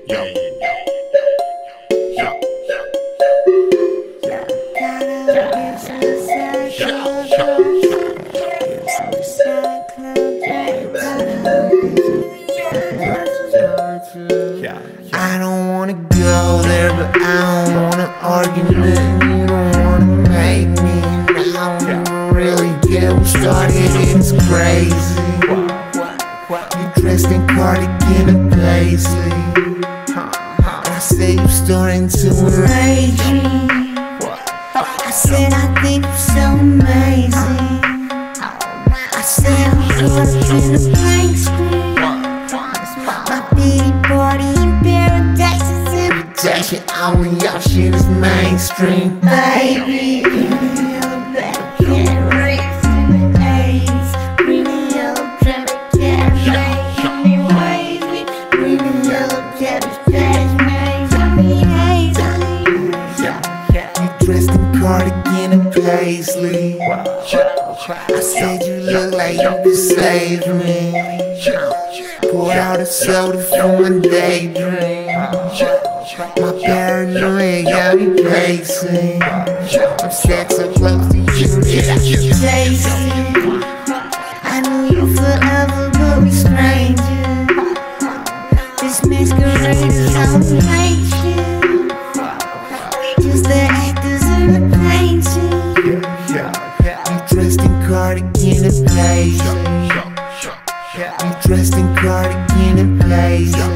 Yo. Yo. I don't wanna go there, but I don't wanna argue nothing. You don't wanna make me, and I don't even really get what started. It's crazy. You dressed in cardigan and paisley. I say you starting to enrage me. I said I think you're so amazing. I said I'm caught up in a blank screen. My pity party in paradise is invitation. All of y'all shit is mainstream, baby. Dressed in cardigan and paisley. I said you look like you could save me. Pour out a soda from my daydream. My paranoia got me pacing. I'm set so close to you that you taste it. I knew you forever, but we strangers. This masquerade is outrageous. Just the actors in the painting. You dressed in cardigan and paisley. You dressed in cardigan and paisley.